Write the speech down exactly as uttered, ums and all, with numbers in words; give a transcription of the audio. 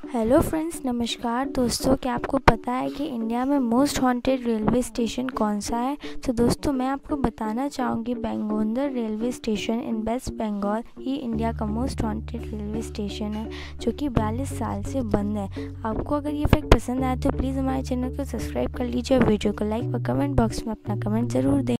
Hello friends, नमस्कार दोस्तों। क्या आपको पता है कि इंडिया में मोस्ट हॉन्टेड रेलवे स्टेशन कौन सा है? तो दोस्तों मैं आपको बताना चाहूँगी Begunkodar railway station in West Bengal ही इंडिया का मोस्ट हॉन्टेड रेलवे स्टेशन है, जो कि बयालीस साल से बंद है। आपको अगर ये फैक्ट पसंद आए तो प्लीज़ हमारे चैनल को सब्सक्राइब कर लीजिए, वीडियो को लाइक और कमेंट बॉक्स में अपना कमेंट ज़रूर दें।